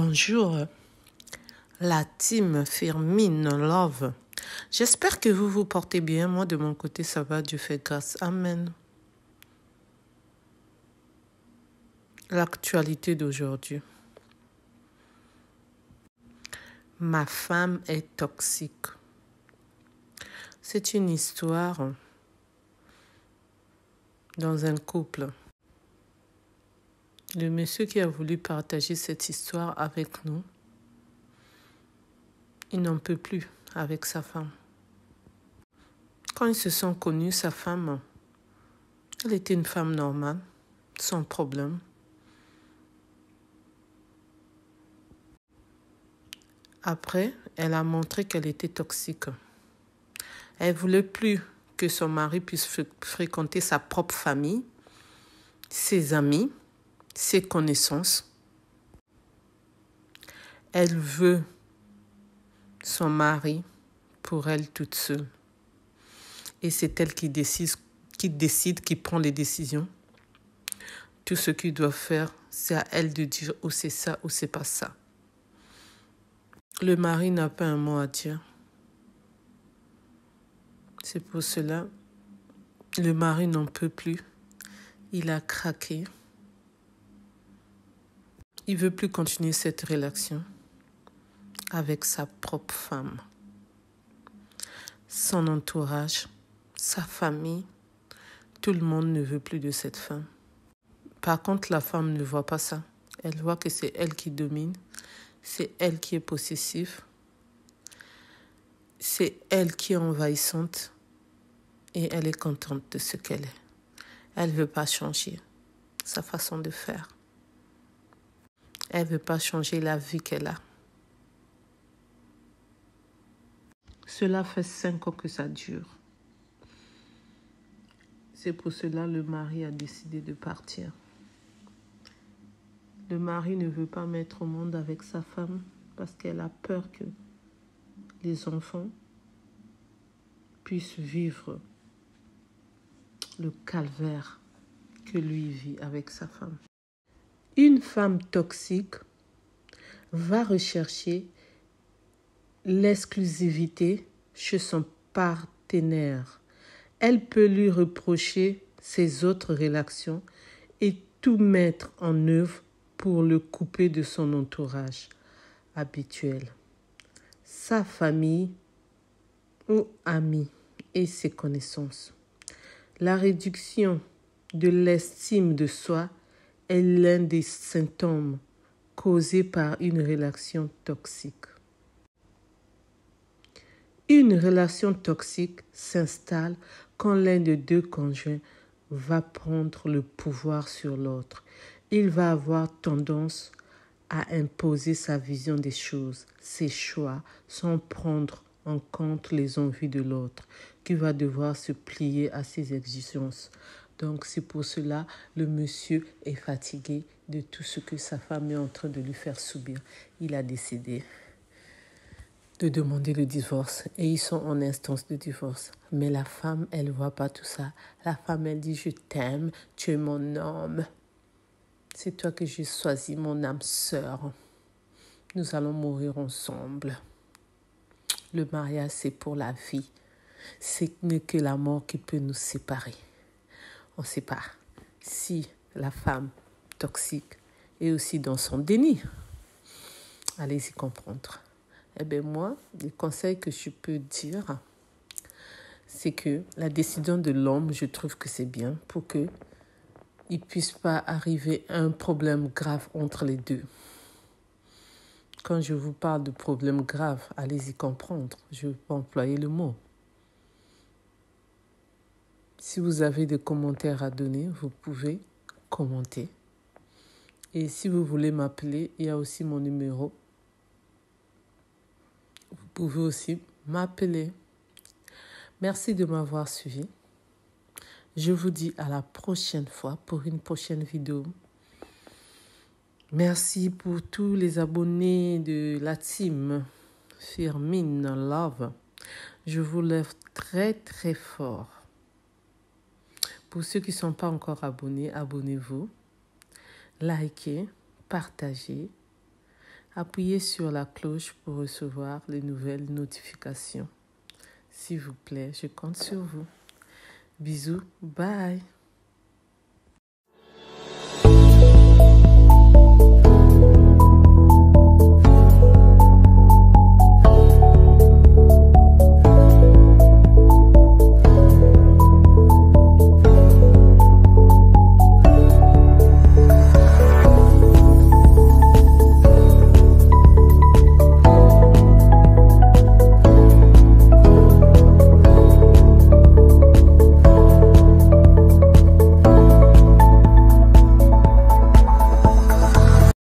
Bonjour, la team Firmin Love. J'espère que vous vous portez bien. Moi, de mon côté, ça va. Dieu fait grâce. Amen. L'actualité d'aujourd'hui. Ma femme est toxique. C'est une histoire dans un couple. Le monsieur qui a voulu partager cette histoire avec nous, il n'en peut plus avec sa femme. Quand ils se sont connus, sa femme, elle était une femme normale, sans problème. Après, elle a montré qu'elle était toxique. Elle ne voulait plus que son mari puisse fréquenter sa propre famille, ses amis, ses connaissances. Elle veut son mari pour elle toute seule. Et c'est elle qui décide, qui prend les décisions. Tout ce qu'ils doivent faire, c'est à elle de dire ou c'est ça ou c'est pas ça. Le mari n'a pas un mot à dire. C'est pour cela, le mari n'en peut plus. Il a craqué. Il ne veut plus continuer cette relation avec sa propre femme. Son entourage, sa famille, tout le monde ne veut plus de cette femme. Par contre, la femme ne voit pas ça. Elle voit que c'est elle qui domine, c'est elle qui est possessive, c'est elle qui est envahissante et elle est contente de ce qu'elle est. Elle ne veut pas changer sa façon de faire. Elle ne veut pas changer la vie qu'elle a. Cela fait 5 ans que ça dure. C'est pour cela que le mari a décidé de partir. Le mari ne veut pas mettre au monde avec sa femme parce qu'elle a peur que les enfants puissent vivre le calvaire que lui vit avec sa femme. Une femme toxique va rechercher l'exclusivité chez son partenaire. Elle peut lui reprocher ses autres relations et tout mettre en œuvre pour le couper de son entourage habituel, sa famille ou amis et ses connaissances. La réduction de l'estime de soi est l'un des symptômes causés par une relation toxique. Une relation toxique s'installe quand l'un des deux conjoints va prendre le pouvoir sur l'autre. Il va avoir tendance à imposer sa vision des choses, ses choix, sans prendre en compte les envies de l'autre, qui va devoir se plier à ses exigences. Donc c'est pour cela que le monsieur est fatigué de tout ce que sa femme est en train de lui faire subir. Il a décidé de demander le divorce et ils sont en instance de divorce. Mais la femme, elle ne voit pas tout ça. La femme, elle dit « Je t'aime, tu es mon homme. C'est toi que j'ai choisi, mon âme sœur. Nous allons mourir ensemble. » Le mariage, c'est pour la vie. Ce n'est que la mort qui peut nous séparer. On ne sait pas si la femme toxique est aussi dans son déni. Allez-y comprendre. Eh bien moi, les conseils que je peux dire, c'est que la décision de l'homme, je trouve que c'est bien pour qu'il ne puisse pas arriver à un problème grave entre les deux. Quand je vous parle de problème grave, allez-y comprendre. Je vais pas employer le mot. Si vous avez des commentaires à donner, vous pouvez commenter. Et si vous voulez m'appeler, il y a aussi mon numéro. Vous pouvez aussi m'appeler. Merci de m'avoir suivi. Je vous dis à la prochaine fois pour une prochaine vidéo. Merci pour tous les abonnés de la team Firmin Love. Je vous lève très très fort. Pour ceux qui ne sont pas encore abonnés, abonnez-vous. Likez, partagez. Appuyez sur la cloche pour recevoir les nouvelles notifications. S'il vous plaît, je compte sur vous. Bisous, bye.